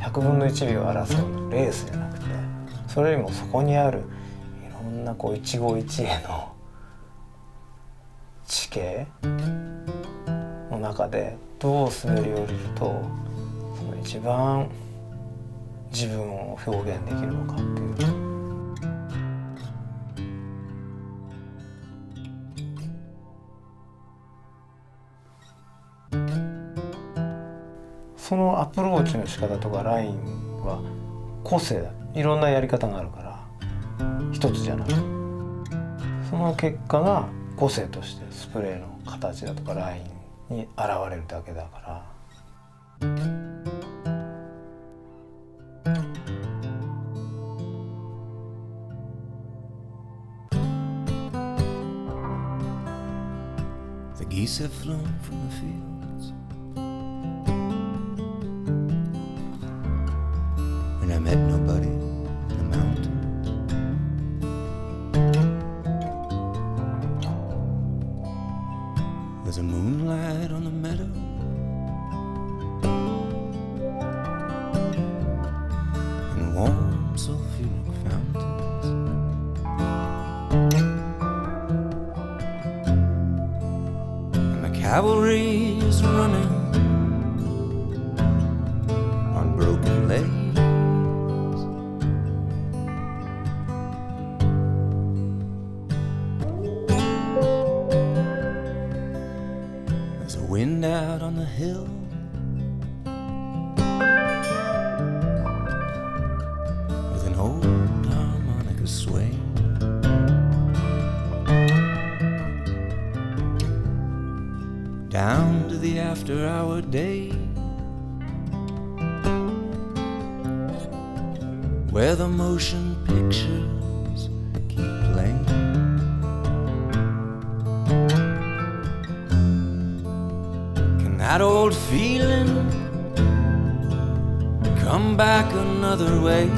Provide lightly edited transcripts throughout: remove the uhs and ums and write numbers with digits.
100分の1秒を争うレースじゃなくて、それよりもそこにあるいろんなこう一期一会の地形の中でどう滑り降りるとその一番自分を表現できるのかっていう。そのアプローチの仕方とかラインは個性だ。いろんなやり方があるから一つじゃなくて、その結果が個性としてスプレーの形だとかラインに現れるだけだから。 The geese have flown from the fields, and I met nobody in the mountains. There's a moonlight on the meadow, and warm sulfuric fountains. And the cavalry is running on broken legs. There's a wind out on the hill, with an old harmonica swing. Down to the after-hour day, where the motion pictures keep playing. Can that old feeling come back another way?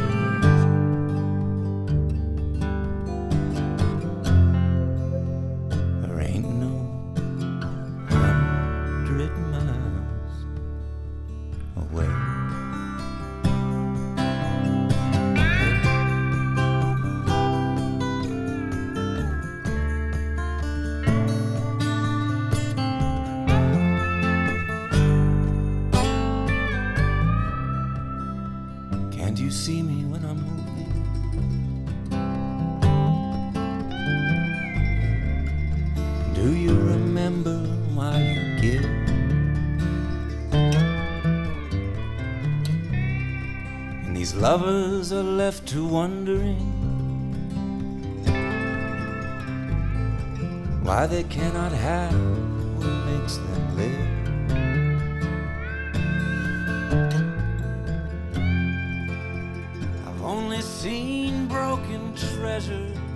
There ain't no 100 miles away. Can't you see me when I'm moving? Do you remember why you give? And these lovers are left to wondering why they cannot have what makes them live. I've only seen broken treasures